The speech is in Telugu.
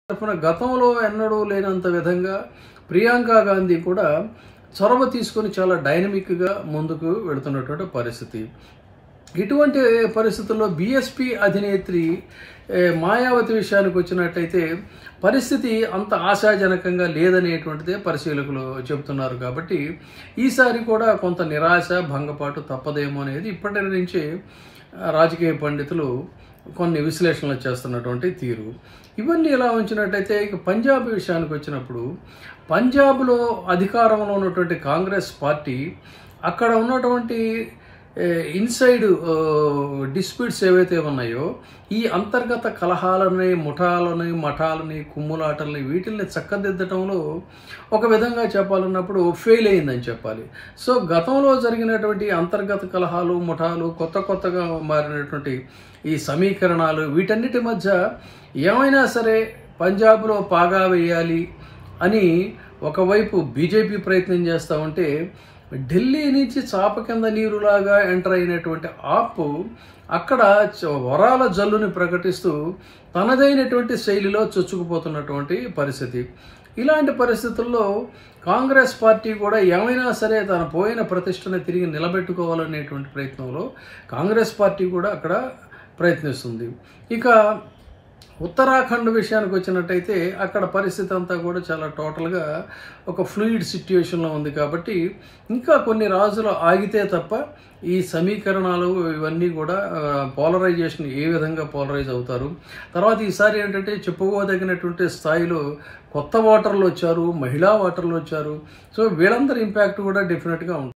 తరఫున గతంలో ఎన్నడూ లేనంత విధంగా ప్రియాంక గాంధీ కూడా చొరవ తీసుకొని చాలా డైనమిక్గా ముందుకు వెళుతున్నటువంటి పరిస్థితి. ఇటువంటి పరిస్థితుల్లో బీఎస్పీ అధినేత్రి మాయావతి విషయానికి వచ్చినట్టయితే పరిస్థితి అంత ఆశాజనకంగా లేదనేటువంటిదే పరిశీలకులు చెబుతున్నారు. కాబట్టి ఈసారి కూడా కొంత నిరాశ భంగపాటు తప్పదేమో అనేది ఇప్పటి నుంచి రాజకీయ పండితులు కొన్ని విశ్లేషణలు చేస్తున్నటువంటి తీరు. ఇవన్నీ ఇలా ఉంచినట్టయితే ఇక పంజాబ్ విషయానికి వచ్చినప్పుడు పంజాబ్లో అధికారంలో ఉన్నటువంటి కాంగ్రెస్ పార్టీ అక్కడ ఉన్నటువంటి ఇన్సైడ్ డిస్ప్యూట్స్ ఏవైతే ఉన్నాయో ఈ అంతర్గత కలహాలని మఠాలని కుమ్ములాటల్ని వీటిల్ని చక్కదిద్దటంలో ఒక విధంగా చెప్పాలన్నప్పుడు ఫెయిల్ అయిందని చెప్పాలి. సో గతంలో జరిగినటువంటి అంతర్గత కలహాలు ముఠాలు కొత్తగా మారినటువంటి ఈ సమీకరణాలు వీటన్నిటి మధ్య ఏమైనా సరే పంజాబ్లో పాగా వేయాలి అని ఒకవైపు బీజేపీ ప్రయత్నం చేస్తూ ఉంటే ఢిల్లీ నుంచి చాప కింద నీరులాగా ఎంటర్ అయినటువంటి ఆప్ అక్కడ వరాల జల్లుని ప్రకటిస్తూ తనదైనటువంటి శైలిలో చొచ్చుకుపోతున్నటువంటి పరిస్థితి. ఇలాంటి పరిస్థితుల్లో కాంగ్రెస్ పార్టీ కూడా ఏమైనా సరే తన పోయిన ప్రతిష్టను తిరిగి నిలబెట్టుకోవాలనేటువంటి ప్రయత్నంలో కాంగ్రెస్ పార్టీ కూడా అక్కడ ప్రయత్నిస్తుంది. ఇక ఉత్తరాఖండ్ విషయానికి వచ్చినట్టయితే అక్కడ పరిస్థితి అంతా కూడా చాలా టోటల్గా ఒక ఫ్లూయిడ్ సిట్యుయేషన్లో ఉంది. కాబట్టి ఇంకా కొన్ని రోజులు ఆగితే తప్ప ఈ సమీకరణాలు ఇవన్నీ కూడా పోలరైజేషన్ ఏ విధంగా పోలరైజ్ అవుతారు, తర్వాత ఈసారి ఏంటంటే చెప్పుకోదగినటువంటి స్థాయిలో కొత్త ఓటర్లు వచ్చారు, మహిళా ఓటర్లు వచ్చారు. సో వీళ్ళందరి ఇంపాక్ట్ కూడా డెఫినెట్గా ఉంటుంది.